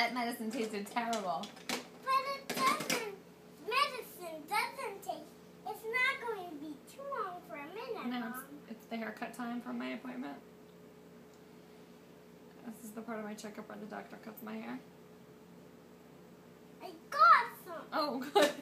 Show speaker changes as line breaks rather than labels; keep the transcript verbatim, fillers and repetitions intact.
that medicine tasted terrible.
But it doesn't, medicine doesn't taste, it's not going to be too long for a minute,
No,
Mom.
it's, it's the haircut time from my appointment. This is the part of my checkup where the doctor cuts my hair.
I got some.
Oh, good.